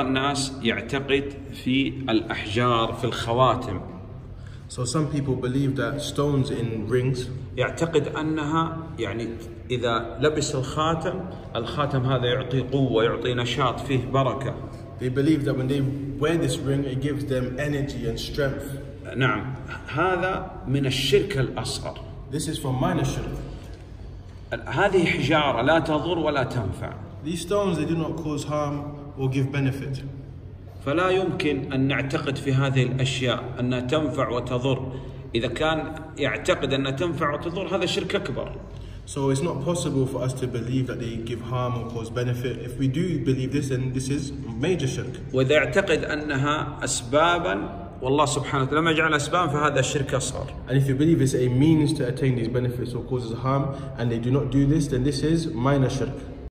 الناس يعتقد في الأحجار في الخواتم. So some people believe that stones in rings, يعتقد أنها يعني إذا لبس الخاتم هذا يعطي قوة، يعطي نشاط، فيه بركة. they believe that when they wear this ring, it gives them energy and strength. نعم، هذا من الشرك الأصغر. This is from minor shirk. هذه حجارة لا تضر ولا تنفع. These stones, they do not cause harm or give benefit. فلا يمكن أن نعتقد في هذه الأشياء أنها تنفع وتضر. إذا كان يعتقد أنها تنفع وتضر هذا شرك أكبر. So it's not possible for us to believe that they give harm or cause benefit. If we do believe this, then this is major shirk. وإذا يعتقد أنها أسبابا والله سبحانه وتعالى ما جعل أسباب فهذا الشرك أصغر. And if you believe it's a means to attain these benefits or causes harm, and they do not do this, then this is minor shirk.